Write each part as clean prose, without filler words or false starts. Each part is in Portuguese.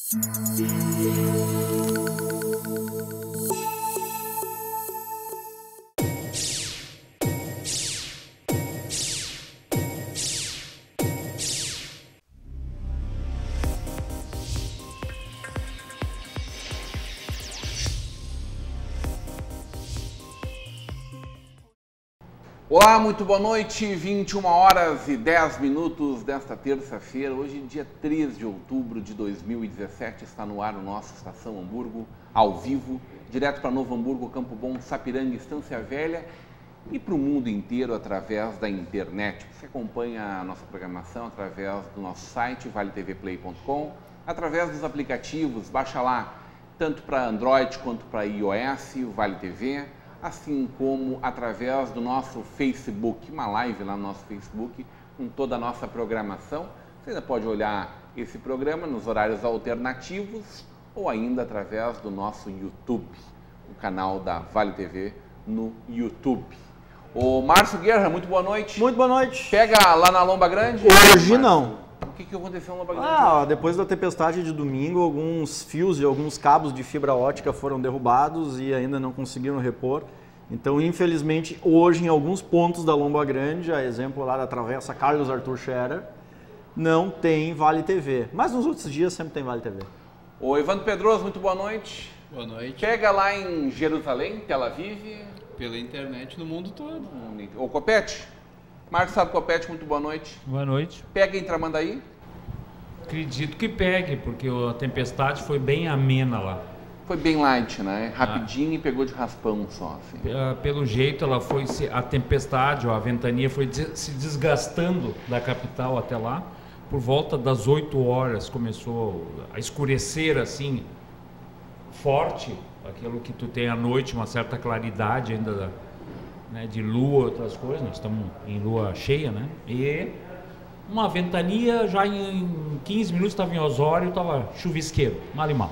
Olá, muito boa noite, 21 horas e 10 minutos desta terça-feira. Hoje, dia 3 de outubro de 2017, está no ar o nosso Estação Hamburgo, ao vivo, direto para Novo Hamburgo, Campo Bom, Sapiranga, Estância Velha e para o mundo inteiro através da internet. Você acompanha a nossa programação através do nosso site, valetvplay.com, através dos aplicativos, baixa lá, tanto para Android quanto para iOS, o Vale TV, assim como através do nosso Facebook, uma live lá no nosso Facebook, com toda a nossa programação. Você ainda pode olhar esse programa nos horários alternativos ou ainda através do nosso YouTube, o canal da Vale TV no YouTube. Ô Márcio Guerra, muito boa noite. Muito boa noite. Pega lá na Lomba Grande? Hoje não. O que aconteceu na Lomba Grande? Depois da tempestade de domingo, alguns fios e alguns cabos de fibra ótica foram derrubados e ainda não conseguiram repor. Então, infelizmente, hoje em alguns pontos da Lomba Grande, a exemplo lá da Travessa Carlos Arthur Scherer, não tem Vale TV. Mas nos outros dias sempre tem Vale TV. Ô Evandro Pedroso, muito boa noite. Boa noite. Pega lá em Jerusalém, Tel Aviv. Pela internet no mundo todo. Ô Copete. Marcos Sábio Copete, muito boa noite. Boa noite. Pega em Tramandaí? Acredito que pegue, porque a tempestade foi bem amena lá. Foi bem light, né? Rapidinho e pegou de raspão só. Assim. Pelo jeito, a tempestade, ou a ventania foi se desgastando da capital até lá. Por volta das 8 horas começou a escurecer assim, forte, aquilo que tu tem à noite, uma certa claridade ainda, né, de lua, outras coisas. Nós estamos em lua cheia, né? E uma ventania, já em 15 minutos estava em Osório, estava chuvisqueiro, mal e mal.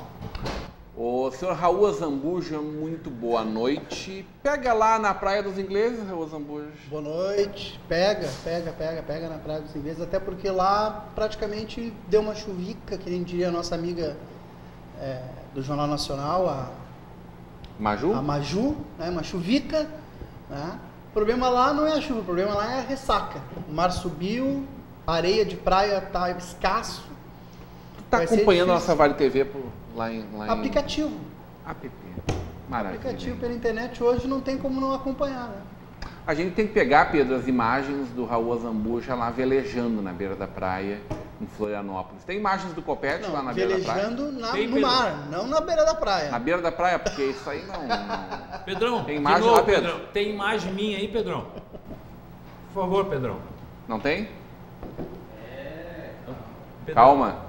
O senhor Raul Azambuja, muito boa noite. Pega lá na Praia dos Ingleses, Raul Azambuja. Boa noite. Pega na Praia dos Ingleses, até porque lá praticamente deu uma chuvica, que nem diria a nossa amiga do Jornal Nacional, a Maju, né? Uma chuvica, né? O problema lá não é a chuva, o problema lá é a ressaca. O mar subiu, a areia de praia está escasso. Tu está acompanhando a nossa Vale TV lá em... Aplicativo. App. Maravilha. Aplicativo pela internet hoje não tem como não acompanhar, né? A gente tem que pegar, Pedro, as imagens do Raul Azambuja lá velejando na beira da praia em Florianópolis. Tem imagens do Copete lá na beira da praia? Velejando no mar, não na beira da praia. Na beira da praia, porque isso aí não... Pedrão, tem imagem lá, Pedro? Pedrão, tem imagem minha aí, Pedrão? Por favor, Pedrão. Não tem? Pedrão. Calma.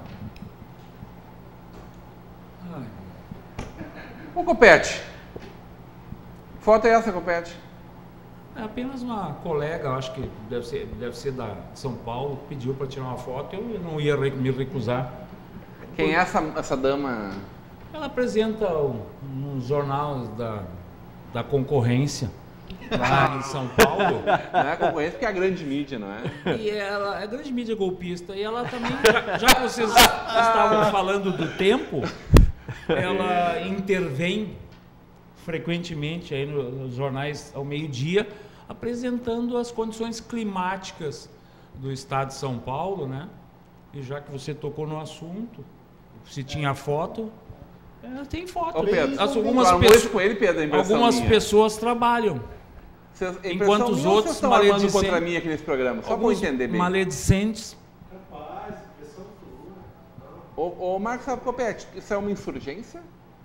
Ô Copete, que foto é essa, Copete? É apenas uma colega, acho que deve ser da São Paulo, pediu para tirar uma foto, eu não ia me recusar. Quem é essa dama? Ela apresenta nos jornais da concorrência lá em São Paulo. Não é a concorrência porque é a grande mídia, não é? E ela é grande mídia golpista. E ela também, já que vocês estavam falando do tempo, ela intervém frequentemente aí nos jornais ao meio-dia, apresentando as condições climáticas do estado de São Paulo, né? E já que você tocou no assunto, se tinha foto, tem foto. Ô Pedro, algumas pessoas trabalham. Enquanto os outros estão armando contra mim aqui nesse programa, só para entender bem. Maledicentes. Ô Marcos Copete, isso é uma insurgência?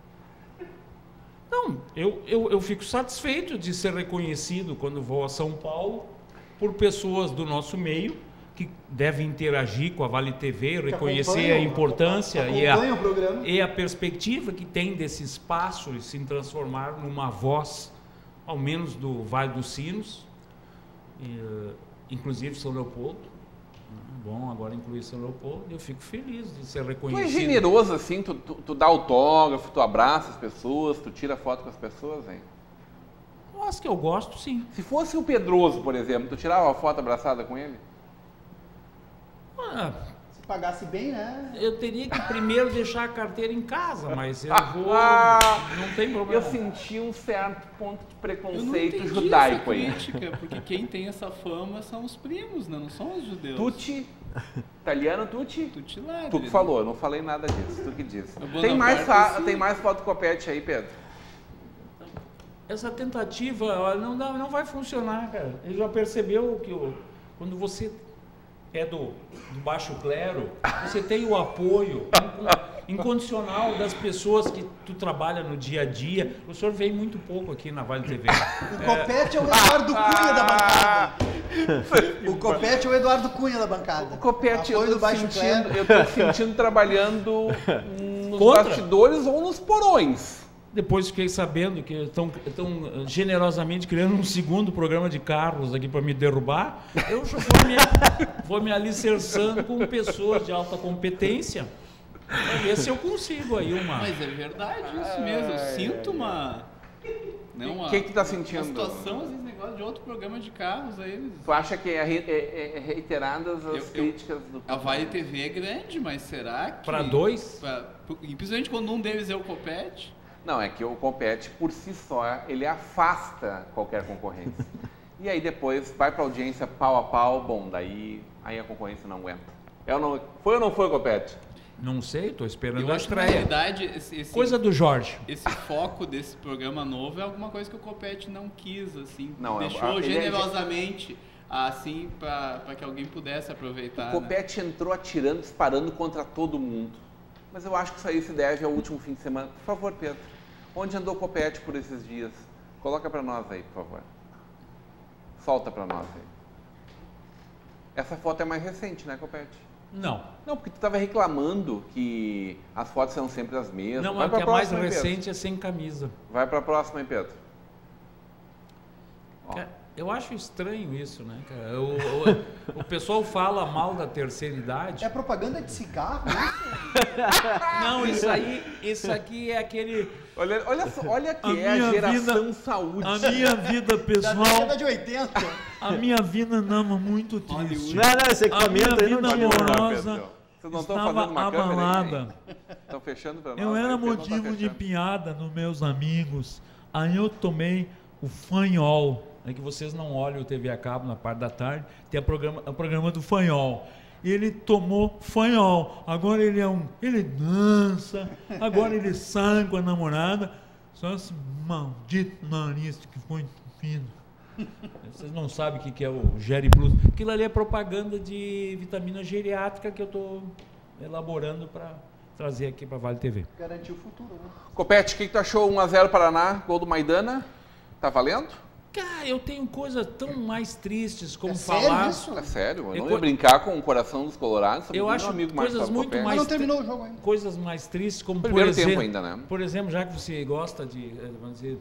Não, eu fico satisfeito de ser reconhecido quando vou a São Paulo por pessoas do nosso meio que devem interagir com a Vale TV, reconhecer a importância e a perspectiva que tem desse espaço e se transformar numa voz, ao menos do Vale dos Sinos, inclusive São Leopoldo. Bom, agora incluir São Leopoldo, eu fico feliz de ser reconhecido. Tu é generoso assim, tu dá autógrafo, tu abraça as pessoas, tu tira foto com as pessoas, hein? Nossa, que eu gosto, sim. Se fosse o Pedroso, por exemplo, tu tirava uma foto abraçada com ele? pagasse bem, né? Eu teria que primeiro deixar a carteira em casa, mas eu vou... Não tem problema. Eu senti um certo ponto de Eu não preconceito entendi judaico essa aí. crítica, porque quem tem essa fama são os primos, né? Não são os judeus. Tucci, italiano Tucci? Tucci Ladri, Tu que né? falou, eu não falei nada disso, tu que disse. O Tem mais, Bonaparte, sim. tem mais foto do Copete aí, Pedro? Essa tentativa ó, não vai funcionar, cara. Ele já percebeu que quando você é do baixo clero, você tem o apoio incondicional das pessoas que tu trabalha no dia a dia. O senhor vem muito pouco aqui na Vale TV. O Copete é o Eduardo Cunha da bancada. O Copete é o Eduardo Cunha da bancada. O Copete, Apoio do baixo clero. eu tô sentindo trabalhando nos Contra? bastidores ou nos porões. Depois fiquei sabendo que estão generosamente criando um segundo programa de carros aqui para me derrubar. Eu já vou me alicerçando com pessoas de alta competência para ver se eu consigo aí uma... Mas é verdade isso mesmo. Eu sinto uma... O que tá sentindo? Uma situação, às vezes, negócio de outro programa de carros aí. Tu acha que é reiteradas as críticas do... A Vale TV é grande, mas será que... Para dois? E principalmente quando um deles é o Copete. Não, é que o Copete, por si só, ele afasta qualquer concorrência. E aí depois vai pra audiência pau a pau, bom, daí aí a concorrência não aguenta. Foi ou não foi, Copete? Não sei, estou esperando Eu a acho que, na estreia. realidade, Coisa do Jorge. esse foco desse programa novo é alguma coisa que o Copete não quis, assim. Não, deixou ele generosamente, assim, para que alguém pudesse aproveitar. O Copete entrou atirando, disparando contra todo mundo. Mas eu acho que isso aí se deve ao último fim de semana. Por favor, Pedro, onde andou o Copete por esses dias? Coloca pra nós aí, por favor. Solta pra nós aí. Essa foto é mais recente, né, Copete? Não. Não, porque tu estava reclamando que as fotos são sempre as mesmas. Não, Vai a pra que é mais próxima, hein, Pedro? recente é sem camisa. Vai para a próxima, hein, Pedro? Ó. Eu acho estranho isso, né, cara? O pessoal fala mal da terceira idade. É propaganda de cigarro, isso? Não, isso aqui é aquele... Olha que A é a minha geração vida- saúde. A minha vida Da pessoal, década de 80. a minha vida andava muito triste. Não, esse A minha equipamento aí não vida tinha. amorosa Vocês não estão estava fazendo uma câmera abalada. aí? Estão fechando para nós? Eu aí, era o Pedro não tá motivo de fechando. piada nos meus amigos. Aí eu tomei o fanhol. É que vocês não olham o TV a cabo na parte da tarde. Tem o programa do fanhol. Ele tomou fanhol. Agora ele dança. Agora ele sai com a namorada. Só esse maldito nariz que foi fino. Vocês não sabem o que é o Geri Plus. Aquilo ali é propaganda de vitamina geriátrica que eu estou elaborando para trazer aqui para Vale TV. Garantir o futuro, né? Copete, o que tu achou? 1-0 Paraná, gol do Maidana. Tá valendo? Cara, eu tenho coisas tão mais tristes como É sério falar. isso? É sério, eu Eu não co- ia brincar com o coração dos colorados. Eu acho coisas muito Mas mais não terminou o jogo ainda. coisas mais tristes, como Primeiro por exemplo, tempo ainda, né? por exemplo, já que você gosta de, vamos dizer,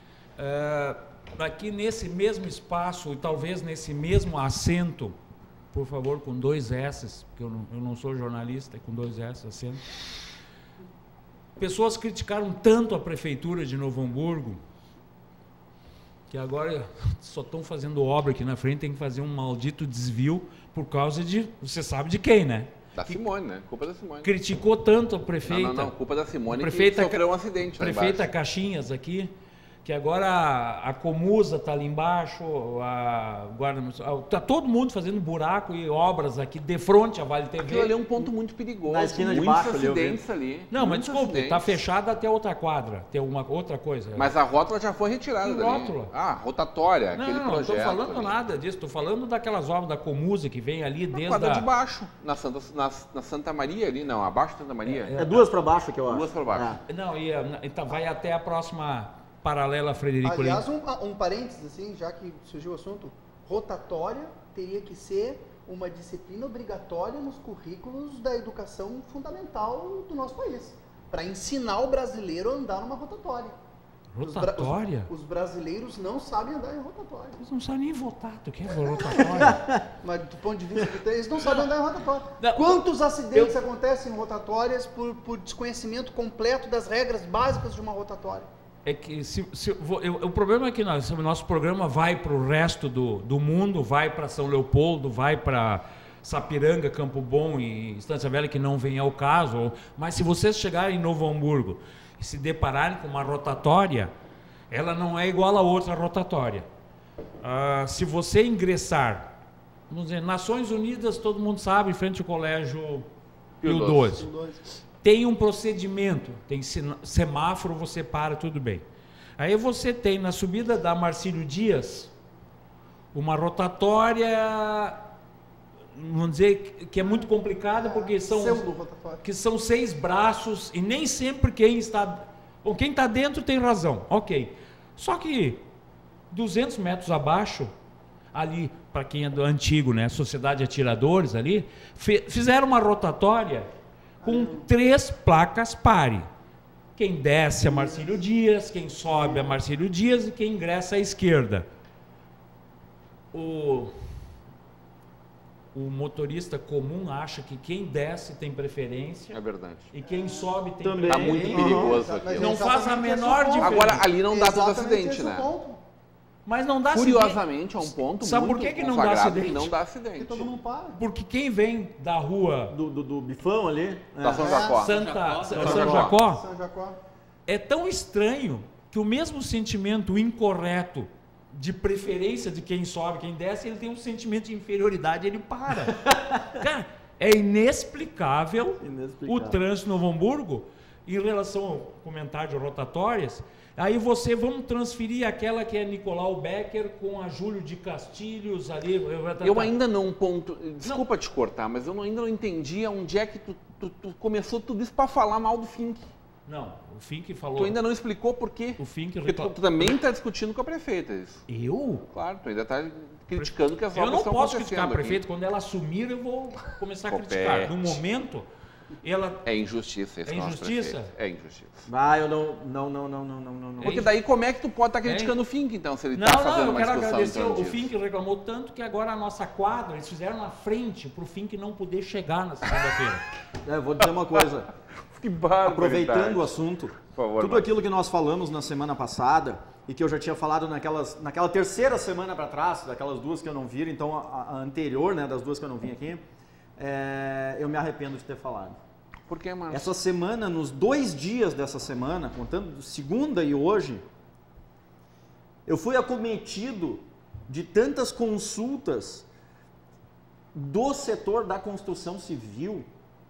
aqui nesse mesmo espaço e talvez nesse mesmo assento, por favor, com 2 S, porque eu não sou jornalista, é com 2 S assento. Pessoas criticaram tanto a prefeitura de Novo Hamburgo que agora só estão fazendo obra aqui na frente, tem que fazer um maldito desvio por causa de, você sabe de quem, né? Da Simone, né? Culpa da Simone. Criticou tanto a prefeita. Não, culpa da Simone Prefeita que sofreu um acidente lá Prefeita embaixo. Caxias aqui, que agora a Comusa está ali embaixo, a Guarda Municipal, tá todo mundo fazendo buraco e obras aqui de frente à Vale TV. Aquilo ali é um ponto muito perigoso. Na esquina de muitos baixo ali, eu vi. acidentes ali. Não, mas muitos desculpe, está acidentes. fechada até outra quadra, tem alguma outra coisa. Mas a rótula já foi retirada Que dali. rótula? Ah, rotatória, não, aquele não projeto. estou falando ali. nada disso, estou falando daquelas obras da Comusa que vem ali Na desde quadra a... de baixo, na Santa Maria ali, não, abaixo da Santa Maria. É 2 para baixo que eu acho. 2 para baixo. Não, vai até a próxima paralela Frederico Aliás, Lins. um parênteses, assim, já que surgiu o assunto, rotatória teria que ser uma disciplina obrigatória nos currículos da educação fundamental do nosso país, para ensinar o brasileiro a andar numa rotatória. Rotatória? Os brasileiros não sabem andar em rotatória. Eles não sabem nem votar, tu quer rotatória? Mas do ponto de vista que tem, eles não sabem andar em rotatória. Não, Quantos acidentes acontecem em rotatórias por desconhecimento completo das regras básicas de uma rotatória? É que o problema é que nosso programa vai para o resto do mundo, vai para São Leopoldo, vai para Sapiranga, Campo Bom e Estância Velha, que não vem ao caso, mas se vocês chegarem em Novo Hamburgo e se depararem com uma rotatória, ela não é igual a outra rotatória. Se você ingressar, vamos dizer, Nações Unidas, todo mundo sabe, em frente ao Colégio Pio XII. Tem um procedimento, tem semáforo, você para, tudo bem. Aí você tem na subida da Marcílio Dias uma rotatória, vamos dizer, que é muito complicada, porque são 6 braços e nem sempre quem está dentro tem razão, ok. Só que 200 metros abaixo, ali, para quem é do antigo, né, Sociedade Atiradores ali, fizeram uma rotatória com 3 placas pare. Quem desce a Marcílio Dias, quem sobe a Marcílio Dias e quem ingressa à esquerda. O motorista comum acha que quem desce tem preferência. É verdade. E quem sobe tem Também. Tá muito perigoso aqui. Não faz a menor diferença. Agora, ali não dá todo acidente, né? Mas não dá Curiosamente, é um ponto Sabe muito por que não dá consagrado acidente? e não dá acidente. Porque todo mundo para. Porque quem vem da rua Do bifão ali. Da São Jacó. São Jacó. Jacó São Jacó. é tão estranho que o mesmo sentimento incorreto de preferência de quem sobe, quem desce, ele tem um sentimento de inferioridade, ele para. Cara, é inexplicável o trânsito no Novo Hamburgo em relação ao comentário de rotatórias. Aí vamos transferir aquela que é Nicolau Becker com a Júlio de Castilhos ali. Eu ainda não desculpa te cortar, mas eu ainda não entendi onde é que tu começou tudo isso para falar mal do Fink. Não, o Fink falou. Tu ainda não explicou por quê. O Fink Porque tu também está discutindo com a prefeita isso. Eu? Claro, tu ainda está criticando que as obras Eu não estão posso acontecendo criticar a aqui. prefeita. Quando ela assumir, eu vou começar a Copete. criticar. No momento, ela... É injustiça isso. É com a nossa injustiça? prefeita. É injustiça. Eu não. Porque daí como é que tu pode estar criticando o Fink, então, se ele Não, está fazendo eu uma quero discussão agradecer. em torno O disso? Fink reclamou tanto que agora a nossa quadra, eles fizeram na frente para o Fink não poder chegar na segunda-feira. Eu vou dizer uma coisa. Que barbaridade. Aproveitando o assunto, Por favor, tudo Marcos. aquilo que nós falamos na semana passada e que eu já tinha falado naquela terceira semana para trás, daquelas 2 que eu não vi, então a anterior, né, das 2 que eu não vim aqui, eu me arrependo de ter falado. Por que, Marcos? Essa semana, nos 2 dias dessa semana, contando segunda e hoje, eu fui acometido de tantas consultas do setor da construção civil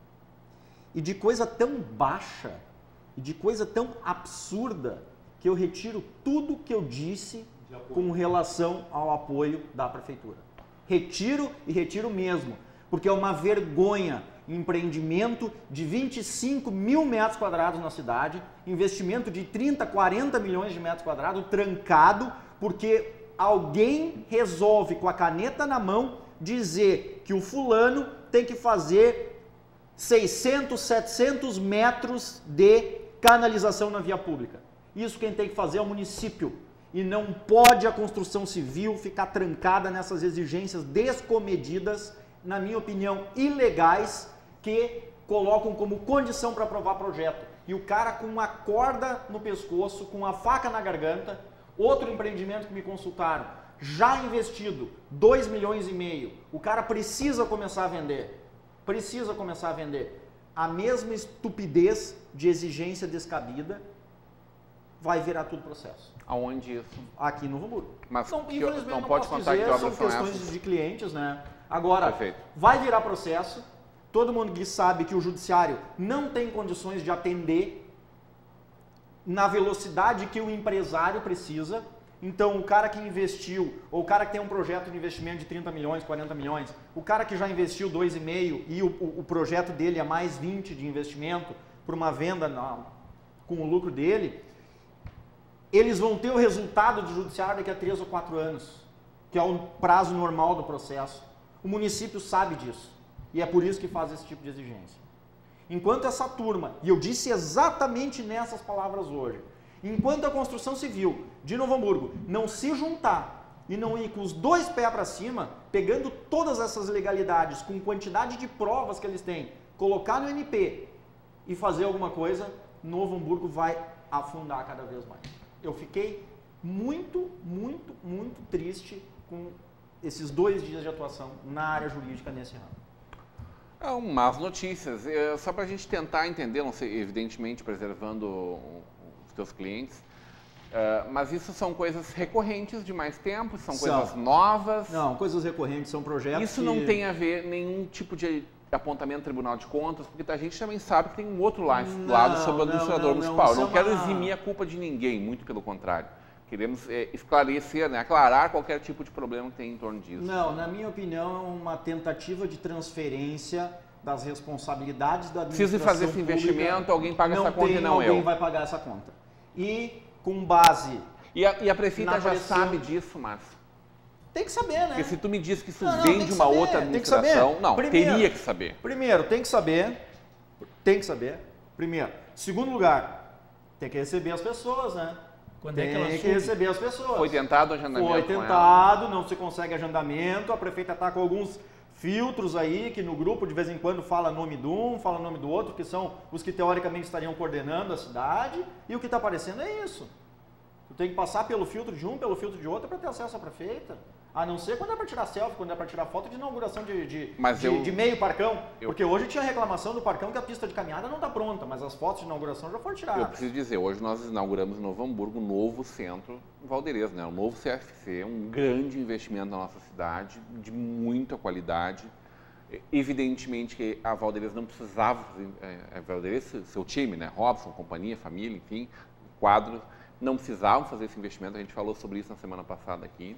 e de coisa tão baixa e de coisa tão absurda que eu retiro tudo que eu disse com relação ao apoio da prefeitura. Retiro e retiro mesmo, porque é uma vergonha. Empreendimento de 25 mil metros quadrados na cidade, investimento de 30, 40 milhões de metros quadrados, trancado, porque alguém resolve com a caneta na mão dizer que o fulano tem que fazer 600, 700 metros de canalização na via pública. Isso quem tem que fazer é o município. E não pode a construção civil ficar trancada nessas exigências descomedidas, na minha opinião, ilegais, que colocam como condição para aprovar projeto. E o cara com uma corda no pescoço, com uma faca na garganta, outro empreendimento que me consultaram, já investido 2,5 milhões, o cara precisa começar a vender. Precisa começar a vender. A mesma estupidez de exigência descabida vai virar tudo processo. Aonde isso? Aqui no Novo Hamburgo. Mas Infelizmente não pode posso contar que dizer, obras são são questões essas. de clientes, né? Agora, Perfeito. vai virar processo. Todo mundo que sabe que o judiciário não tem condições de atender na velocidade que o empresário precisa. Então, o cara que investiu, ou o cara que tem um projeto de investimento de 30 milhões, 40 milhões, o cara que já investiu 2,5 e o projeto dele é mais 20 de investimento por uma venda com o lucro dele, eles vão ter o resultado do judiciário daqui a 3 ou 4 anos, que é o prazo normal do processo. O município sabe disso e é por isso que faz esse tipo de exigência. Enquanto essa turma, e eu disse exatamente nessas palavras hoje, enquanto a construção civil de Novo Hamburgo não se juntar e não ir com os 2 pés para cima, pegando todas essas legalidades, com quantidade de provas que eles têm, colocar no MP e fazer alguma coisa, Novo Hamburgo vai afundar cada vez mais. Eu fiquei muito, muito, muito triste com esses 2 dias de atuação na área jurídica nesse ramo. Más notícias. Só para a gente tentar entender, não sei, evidentemente preservando os teus clientes, mas isso são coisas recorrentes de mais tempo, são coisas novas? Não, coisas recorrentes, são projetos Isso não tem a ver nenhum tipo de apontamento do Tribunal de Contas, porque a gente também sabe que tem um outro lado sobre o administrador municipal. Eu não quero eximir a culpa de ninguém, muito pelo contrário. Queremos esclarecer, né, aclarar qualquer tipo de problema que tem em torno disso. Não, na minha opinião, é uma tentativa de transferência das responsabilidades da administração pública. Precisa fazer esse investimento, alguém paga essa conta e não eu. Alguém vai pagar essa conta. E com base... E a prefeita já sabe disso, Márcio? Tem que saber, né? Porque se tu me diz que isso vem de uma outra administração, teria que saber. Primeiro, tem que saber. Tem que saber. Primeiro. Segundo lugar, tem que receber as pessoas, né? Quando tem é que ela que receber as pessoas. Foi tentado o agendamento? Foi tentado, não se consegue agendamento. A prefeita está com alguns filtros aí, que no grupo de vez em quando fala nome de um, fala nome do outro, que são os que teoricamente estariam coordenando a cidade. E o que está aparecendo é isso. Tu tem que passar pelo filtro de um, pelo filtro de outro para ter acesso à prefeita. A não ser quando é para tirar selfie, quando é para tirar foto de inauguração de meio parcão. Porque hoje tinha reclamação do parcão que a pista de caminhada não está pronta, mas as fotos de inauguração já foram tiradas. Eu preciso dizer, hoje nós inauguramos em Novo Hamburgo um novo centro Valderez, né? Um novo CFC, um grande investimento na nossa cidade, de muita qualidade. Evidentemente que a Valderez não precisava, a Valderez, seu time, né? Robson, companhia, família, enfim, quadros, não precisavam fazer esse investimento, a gente falou sobre isso na semana passada aqui.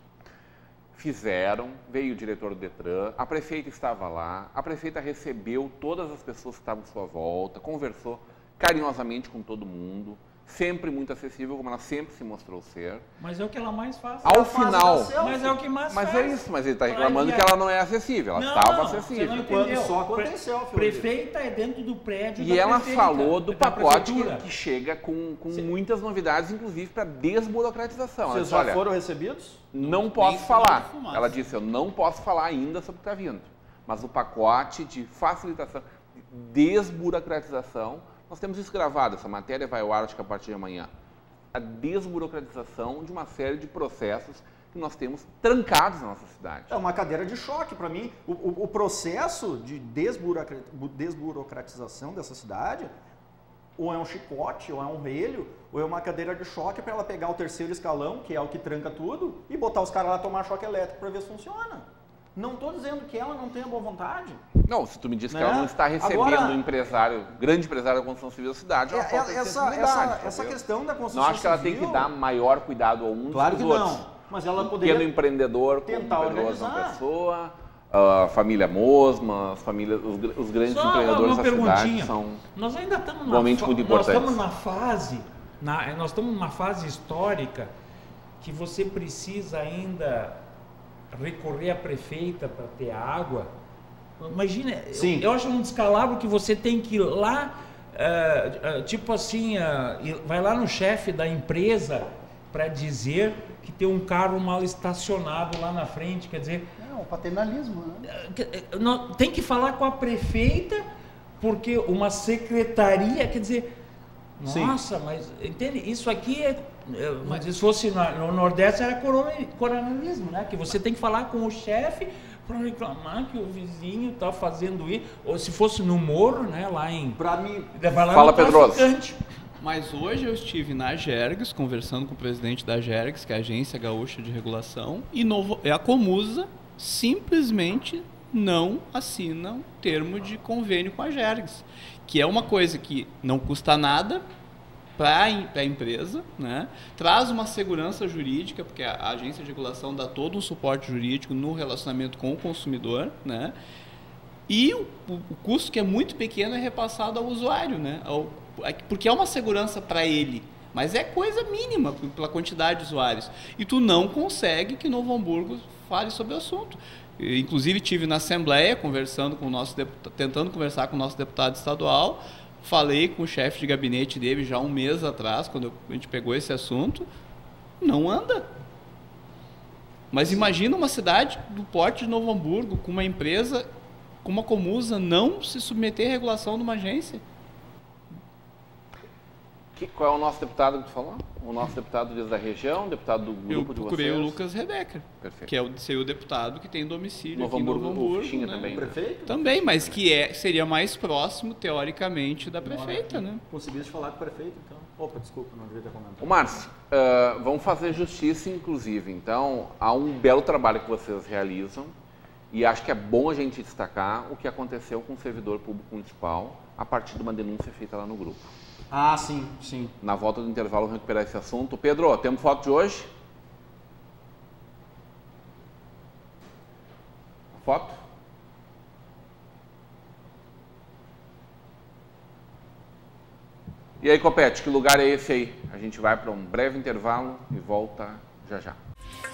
Fizeram, veio o diretor do Detran, a prefeita estava lá, a prefeita recebeu todas as pessoas que estavam à sua volta, conversou carinhosamente com todo mundo, sempre muito acessível, como ela sempre se mostrou ser. Mas é o que ela mais faz. Ao final... Mas é o que mais faz. Mas é isso, mas ele está reclamando que ela não é acessível, ela estava acessível. Você não entendeu. Só quando tem selfie. Prefeita é dentro do prédio e ela falou do pacote que chega com muitas novidades, inclusive para desburocratização. Vocês já foram recebidos? Não posso falar. Ela disse, eu não posso falar ainda sobre o que está vindo. Mas o pacote de facilitação, de desburocratização, nós temos isso gravado, essa matéria vai ao ar acho que a partir de amanhã. A desburocratização de uma série de processos que nós temos trancados na nossa cidade. É uma cadeira de choque para mim. O processo de desburocratização dessa cidade, ou é um chicote, ou é um relho, ou é uma cadeira de choque para ela pegar o terceiro escalão, que é o que tranca tudo, e botar os caras lá tomar choque elétrico para ver se funciona. Não estou dizendo que ela não tenha boa vontade. Não, se tu me diz que ela não está recebendo um empresário, grande empresário da construção civil da cidade, ela falta essa questão da construção civil... Não acho que ela tem que dar maior cuidado a um dos outros. Não, mas ela poderia pequeno empreendedor, tentar organizar. Uma pessoa, a família Mosma, os grandes empreendedores da cidade são nós ainda estamos realmente muito importantes. Nós estamos numa fase histórica que você precisa ainda recorrer à prefeita para ter água. Imagina, eu acho um descalabro que você tem que ir lá, tipo assim, vai lá no chefe da empresa para dizer que tem um carro mal estacionado lá na frente, quer dizer... É um paternalismo, né? Tem que falar com a prefeita, porque uma secretaria, quer dizer... Nossa, mas entende? Isso aqui mas se fosse no Nordeste era coronelismo, né? Que você tem que falar com o chefe para reclamar que o vizinho está fazendo isso. Ou se fosse no Morro, né? Lá em... Para mim... Fala, Pedroso. Mas hoje eu estive na Gergs, conversando com o presidente da Gergs, que é a Agência Gaúcha de Regulação, e a Comusa simplesmente não assina um termo de convênio com a Gergs, que é uma coisa que não custa nada para a empresa, né? Traz uma segurança jurídica, porque a agência de regulação dá todo um suporte jurídico no relacionamento com o consumidor, né? E o custo, que é muito pequeno, é repassado ao usuário, né? Porque é uma segurança para ele, mas é coisa mínima pela quantidade de usuários. E tu não consegue que Novo Hamburgo fale sobre o assunto. Inclusive, estive na Assembleia conversando com o nosso tentando conversar com o nosso deputado estadual. Falei com o chefe de gabinete dele já um mês atrás, quando a gente pegou esse assunto. Não anda. Mas imagina uma cidade do porte de Novo Hamburgo, com uma empresa, com uma Comusa, não se submeter à regulação de uma agência. Qual é o nosso deputado que tu falou? o nosso deputado desde a região, deputado do grupo de vocês? Eu procurei o Lucas Rebecker, Perfeito. que é o deputado que tem domicílio Novo aqui em Hamburgo, Novo Hamburgo. Fichinha né? também. Prefeito? Também, mas que seria mais próximo, teoricamente, da prefeita, né? Conseguiste falar com o prefeito, então? Opa, desculpa, não devia ter comentado. Ô Márcio, vamos fazer justiça, inclusive. Então, há um belo trabalho que vocês realizam e acho que é bom a gente destacar o que aconteceu com o servidor público municipal a partir de uma denúncia feita lá no grupo. Ah, sim, sim. Na volta do intervalo, vamos recuperar esse assunto. Pedro, temos foto de hoje? Foto? E aí, Copete, que lugar é esse aí? A gente vai para um breve intervalo e volta já já.